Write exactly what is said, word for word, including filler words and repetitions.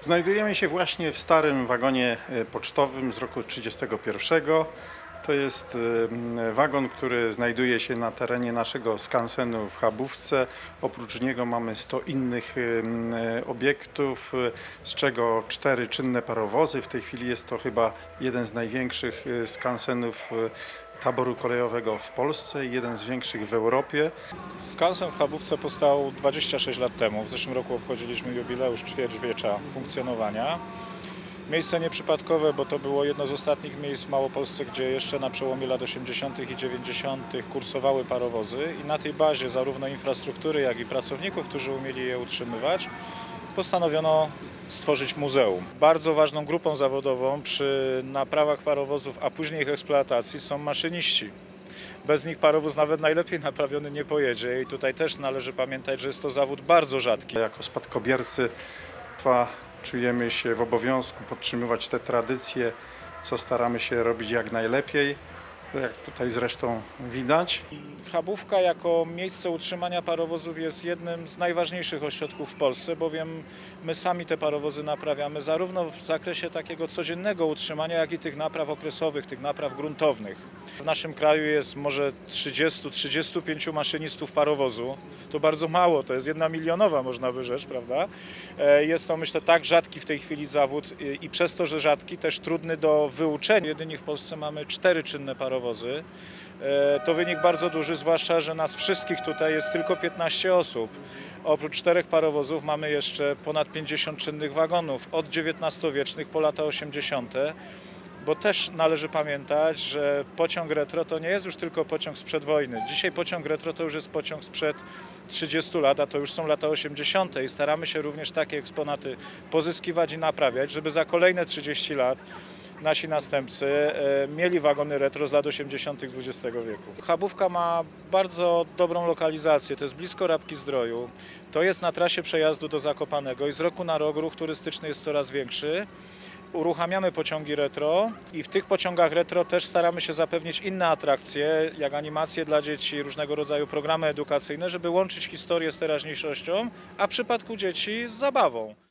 Znajdujemy się właśnie w starym wagonie pocztowym z roku trzydziestego pierwszego. To jest wagon, który znajduje się na terenie naszego skansenu w Chabówce. Oprócz niego mamy sto innych obiektów, z czego cztery czynne parowozy. W tej chwili jest to chyba jeden z największych skansenów taboru kolejowego w Polsce i jeden z większych w Europie. Skansen w Chabówce powstał dwadzieścia sześć lat temu. W zeszłym roku obchodziliśmy jubileusz ćwierćwiecza funkcjonowania. Miejsce nieprzypadkowe, bo to było jedno z ostatnich miejsc w Małopolsce, gdzie jeszcze na przełomie lat osiemdziesiątych i dziewięćdziesiątych kursowały parowozy i na tej bazie zarówno infrastruktury, jak i pracowników, którzy umieli je utrzymywać, postanowiono stworzyć muzeum. Bardzo ważną grupą zawodową przy naprawach parowozów, a później ich eksploatacji są maszyniści. Bez nich parowóz nawet najlepiej naprawiony nie pojedzie i tutaj też należy pamiętać, że jest to zawód bardzo rzadki. Jako spadkobiercy czujemy się w obowiązku podtrzymywać te tradycje, co staramy się robić jak najlepiej, jak tutaj zresztą widać. Chabówka jako miejsce utrzymania parowozów jest jednym z najważniejszych ośrodków w Polsce, bowiem my sami te parowozy naprawiamy zarówno w zakresie takiego codziennego utrzymania, jak i tych napraw okresowych, tych napraw gruntownych. W naszym kraju jest może trzydziestu do trzydziestu pięciu maszynistów parowozu. To bardzo mało, to jest jedna milionowa, można by rzec, prawda? Jest to, myślę, tak rzadki w tej chwili zawód i przez to, że rzadki, też trudny do wyuczenia. Jedynie w Polsce mamy cztery czynne parowozy. To wynik bardzo duży, zwłaszcza, że nas wszystkich tutaj jest tylko piętnaście osób. Oprócz czterech parowozów mamy jeszcze ponad pięćdziesiąt czynnych wagonów, od dziewiętnastowiecznych po lata osiemdziesiąte. Bo też należy pamiętać, że pociąg retro to nie jest już tylko pociąg sprzed wojny. Dzisiaj pociąg retro to już jest pociąg sprzed trzydziestu lat, a to już są lata osiemdziesiąte. I staramy się również takie eksponaty pozyskiwać i naprawiać, żeby za kolejne trzydzieści lat nasi następcy mieli wagony retro z lat osiemdziesiątych dwudziestego wieku. Chabówka ma bardzo dobrą lokalizację, to jest blisko Rabki-Zdroju, to jest na trasie przejazdu do Zakopanego i z roku na rok ruch turystyczny jest coraz większy. Uruchamiamy pociągi retro i w tych pociągach retro też staramy się zapewnić inne atrakcje, jak animacje dla dzieci, różnego rodzaju programy edukacyjne, żeby łączyć historię z teraźniejszością, a w przypadku dzieci z zabawą.